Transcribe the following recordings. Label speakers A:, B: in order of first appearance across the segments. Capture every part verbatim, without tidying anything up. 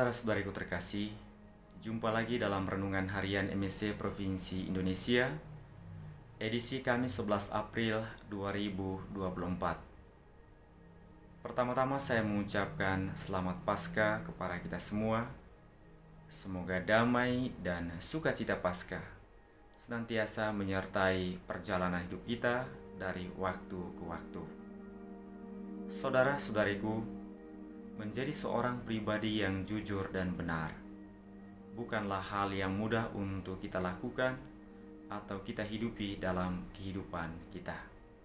A: Saudara-saudariku terkasih, jumpa lagi dalam Renungan Harian M S C Provinsi Indonesia, edisi Kamis sebelas April dua ribu dua puluh empat. Pertama-tama saya mengucapkan selamat Paskah kepada kita semua. Semoga damai dan sukacita Paskah senantiasa menyertai perjalanan hidup kita dari waktu ke waktu. Saudara-saudariku, menjadi seorang pribadi yang jujur dan benar bukanlah hal yang mudah untuk kita lakukan atau kita hidupi dalam kehidupan kita.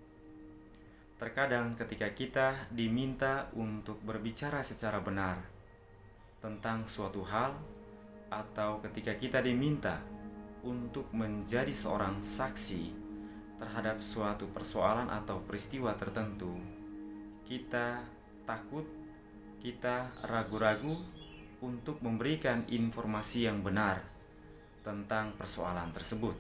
A: Terkadang ketika kita diminta untuk berbicara secara benar tentang suatu hal, atau ketika kita diminta untuk menjadi seorang saksi terhadap suatu persoalan atau peristiwa tertentu, kita takut, kita ragu-ragu untuk memberikan informasi yang benar tentang persoalan tersebut.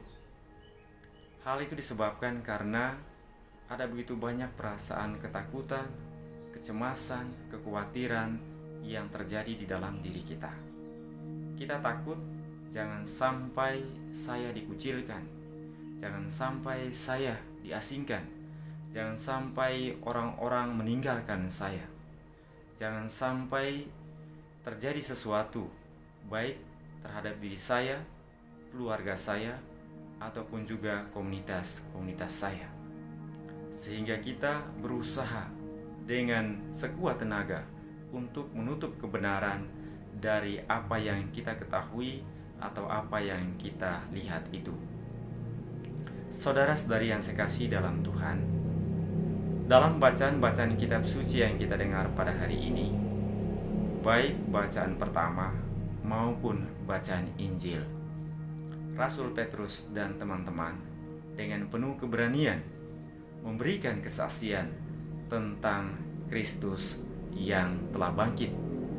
A: Hal itu disebabkan karena ada begitu banyak perasaan ketakutan, kecemasan, kekhawatiran yang terjadi di dalam diri kita. Kita takut jangan sampai saya dikucilkan, jangan sampai saya diasingkan, jangan sampai orang-orang meninggalkan saya, jangan sampai terjadi sesuatu baik terhadap diri saya, keluarga saya, ataupun juga komunitas-komunitas saya. Sehingga kita berusaha dengan sekuat tenaga untuk menutup kebenaran dari apa yang kita ketahui atau apa yang kita lihat itu. Saudara-saudari yang saya kasih dalam Tuhan, dalam bacaan-bacaan kitab suci yang kita dengar pada hari ini, baik bacaan pertama maupun bacaan Injil, Rasul Petrus dan teman-teman dengan penuh keberanian memberikan kesaksian tentang Kristus yang telah bangkit.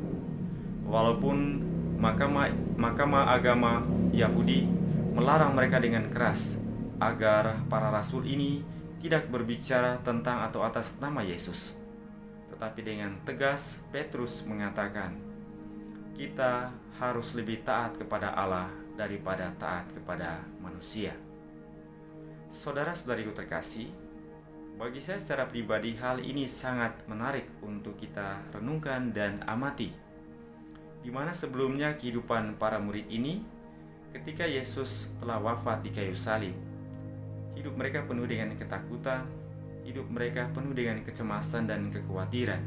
A: Walaupun mahkamah, mahkamah agama Yahudi melarang mereka dengan keras agar para rasul ini tidak berbicara tentang atau atas nama Yesus, tetapi dengan tegas Petrus mengatakan, kita harus lebih taat kepada Allah daripada taat kepada manusia. Saudara-saudariku terkasih, bagi saya secara pribadi hal ini sangat menarik untuk kita renungkan dan amati, di mana sebelumnya kehidupan para murid ini ketika Yesus telah wafat di kayu salib, hidup mereka penuh dengan ketakutan, hidup mereka penuh dengan kecemasan dan kekhawatiran.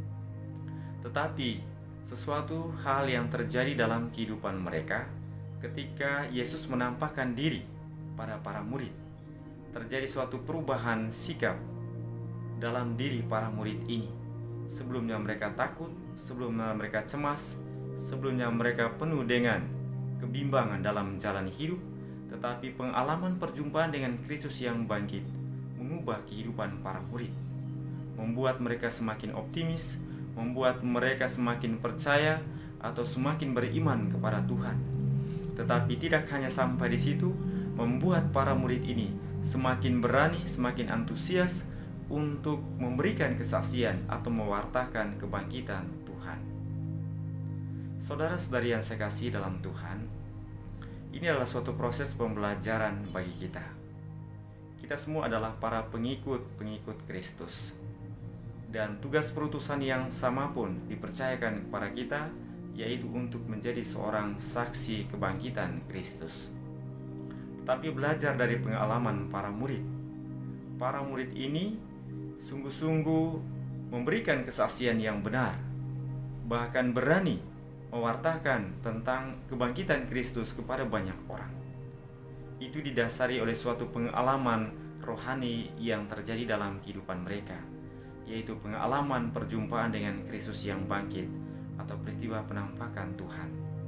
A: Tetapi sesuatu hal yang terjadi dalam kehidupan mereka ketika Yesus menampakkan diri pada para murid, terjadi suatu perubahan sikap dalam diri para murid ini. Sebelumnya mereka takut, sebelumnya mereka cemas, sebelumnya mereka penuh dengan kebimbangan dalam jalan hidup, tetapi pengalaman perjumpaan dengan Kristus yang bangkit mengubah kehidupan para murid, membuat mereka semakin optimis, membuat mereka semakin percaya atau semakin beriman kepada Tuhan. Tetapi tidak hanya sampai di situ, membuat para murid ini semakin berani, semakin antusias untuk memberikan kesaksian atau mewartakan kebangkitan Tuhan. Saudara-saudari yang saya kasih dalam Tuhan, ini adalah suatu proses pembelajaran bagi kita. Kita semua adalah para pengikut-pengikut Kristus, dan tugas perutusan yang sama pun dipercayakan kepada kita, yaitu untuk menjadi seorang saksi kebangkitan Kristus. Tetapi belajar dari pengalaman para murid, para murid ini sungguh-sungguh memberikan kesaksian yang benar, bahkan berani mewartakan tentang kebangkitan Kristus kepada banyak orang. Itu didasari oleh suatu pengalaman rohani yang terjadi dalam kehidupan mereka, yaitu pengalaman perjumpaan dengan Kristus yang bangkit atau peristiwa penampakan Tuhan.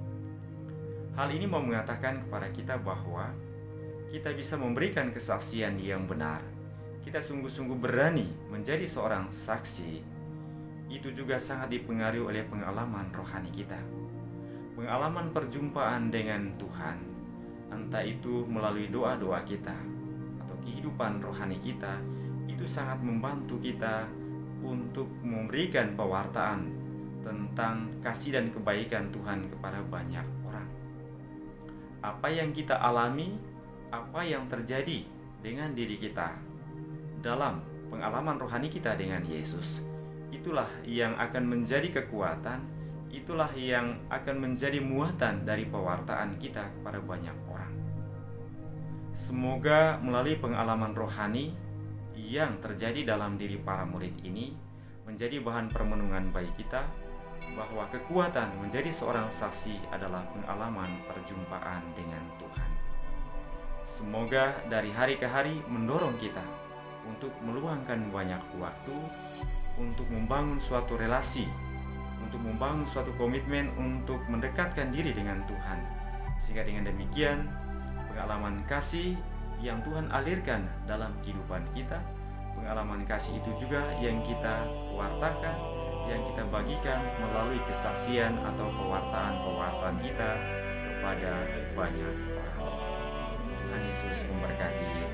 A: Hal ini mau mengatakan kepada kita bahwa kita bisa memberikan kesaksian yang benar. Kita sungguh-sungguh berani menjadi seorang saksi. Itu juga sangat dipengaruhi oleh pengalaman rohani kita, pengalaman perjumpaan dengan Tuhan, entah itu melalui doa-doa kita atau kehidupan rohani kita. Itu sangat membantu kita untuk memberikan pewartaan tentang kasih dan kebaikan Tuhan kepada banyak orang. Apa yang kita alami, apa yang terjadi dengan diri kita dalam pengalaman rohani kita dengan Yesus, itulah yang akan menjadi kekuatan, itulah yang akan menjadi muatan dari pewartaan kita kepada banyak orang. Semoga melalui pengalaman rohani yang terjadi dalam diri para murid ini menjadi bahan permenungan bagi kita, bahwa kekuatan menjadi seorang saksi adalah pengalaman perjumpaan dengan Tuhan. Semoga dari hari ke hari mendorong kita untuk meluangkan banyak waktu untuk membangun suatu relasi, untuk membangun suatu komitmen untuk mendekatkan diri dengan Tuhan, sehingga dengan demikian pengalaman kasih yang Tuhan alirkan dalam kehidupan kita, pengalaman kasih itu juga yang kita wartakan, yang kita bagikan melalui kesaksian atau pewartaan-pewartaan kita kepada banyak orang. Tuhan Yesus memberkati.